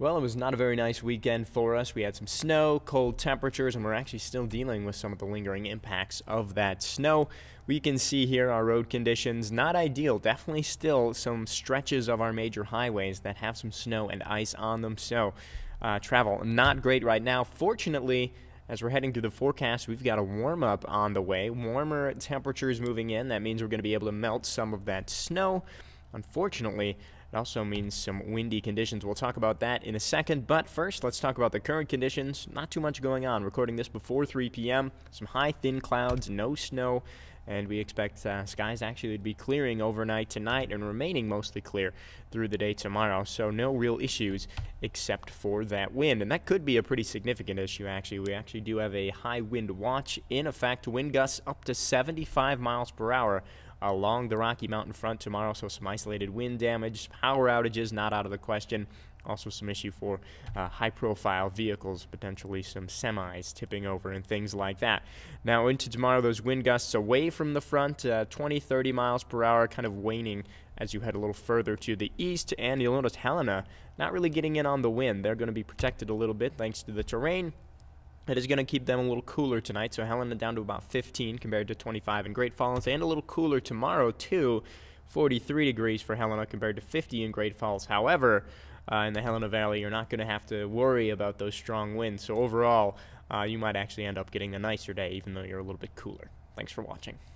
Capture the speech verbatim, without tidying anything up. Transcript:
Well, it was not a very nice weekend for us. We had some snow, cold temperatures, and we're actually still dealing with some of the lingering impacts of that snow. We can see here our road conditions, not ideal. Definitely still some stretches of our major highways that have some snow and ice on them. So uh, travel not great right now. Fortunately, as we're heading through the forecast, we've got a warm-up on the way. Warmer temperatures moving in. That means we're going to be able to melt some of that snow. Unfortunately, it also means some windy conditions. We'll talk about that in a second, but first, let's talk about the current conditions. Not too much going on. Recording this before three p m Some high, thin clouds, no snow, and we expect uh, skies actually to be clearing overnight tonight and remaining mostly clear through the day tomorrow. So no real issues except for that wind, and that could be a pretty significant issue, actually. We actually do have a high wind watch in effect. Wind gusts up to seventy-five miles per hour along the Rocky Mountain front tomorrow, so some isolated wind damage, power outages not out of the question. Also some issue for uh, high-profile vehicles, potentially some semis tipping over and things like that. Now into tomorrow, those wind gusts away from the front, uh, twenty, thirty miles per hour, kind of waning as you head a little further to the east. And you'll notice Helena not really getting in on the wind. They're going to be protected a little bit thanks to the terrain. It is going to keep them a little cooler tonight, so Helena down to about fifteen compared to twenty-five in Great Falls, and a little cooler tomorrow too, forty-three degrees for Helena compared to fifty in Great Falls. However, uh, in the Helena Valley, you're not going to have to worry about those strong winds, so overall, uh, you might actually end up getting a nicer day, even though you're a little bit cooler. Thanks for watching.